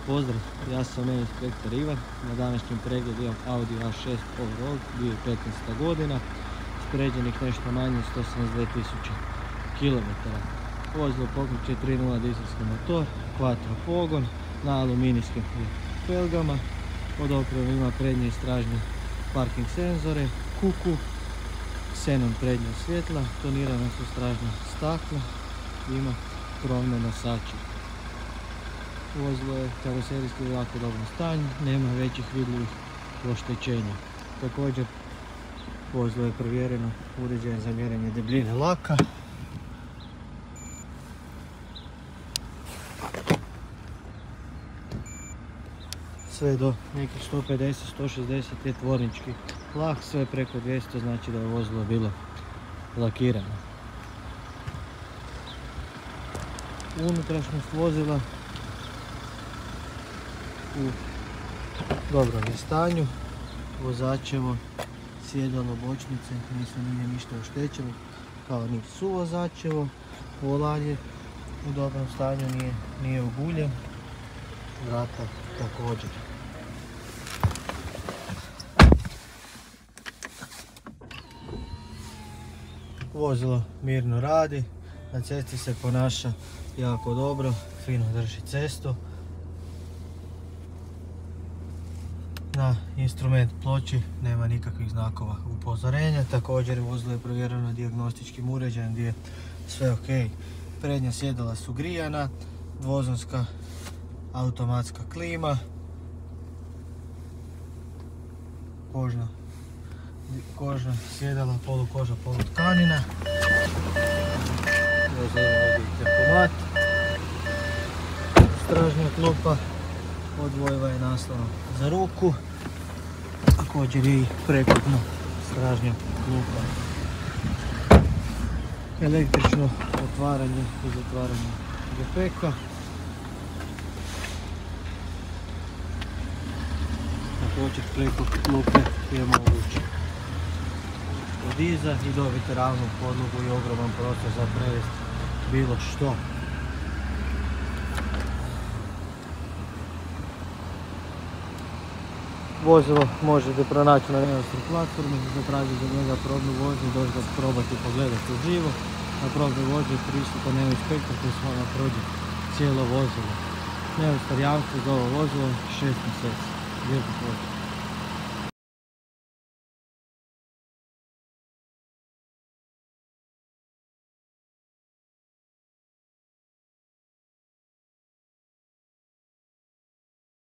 Pozdrav, ja sam inspektor Ivan. Na današnjem pregledu imam Audi A6 Allroad 2015. godina, spređenih nešto manje 172.000 km. Vozilo pokreće 3.0 dizelski motor, quattro pogon, na aluminijskim felgama. Od opreme ima prednje i stražnje parking senzore, kuku, xenon prednja svjetla, tonirana su stražnja stakla, ima krovne nosače. Vozilo je karoserijski u jako dobrom stanju, nema većih vidljivih oštećenja. Također vozilo je provjereno uređajem za mjerenje debljine laka. Sve do nekih 150-160 je tvornički lak, sve preko 200 znači da je vozilo bilo lakirano. Unutrašnjost vozila u dobrom je stanju. Vozačevo sjedalo, bočnice nije ništa oštećeno, kao ni suvozačevo. Volan je u dobrom stanju, nije uguljen. Vrata također. Vozilo mirno radi, na cesti se ponaša jako dobro, fino drži cestu. Na instrument ploči nema nikakvih znakova upozorenja. Također vozilo je provjereno dijagnostičkim uređajem gdje je sve ok. Prednja sjedala su grijana, dvozonska automatska klima, kožna sjedala, polukoža, polutkanina. Vozilo ovdje tempomat, stražnja klupa, odvojila je naslonom za ruku, također je i prekopno stražnja klupa. Električno otvaranje i zatvaranje gepeka. Također preko klupe je moguće od iza i dobiti ravnu podlogu i ogroman prostor za prevesti bilo što. Vozilo možete pronaći na Renaultskoj platformi, zatražiti za njega probnu vožnju, doći ga probati i pogledati uživo. Na probnoj vožnji prisutan je inspektor koji s vama prođe cijelo vozilo. Neostar jamstvo za ovo vozilo 6 mjeseci. Lijep pozdrav.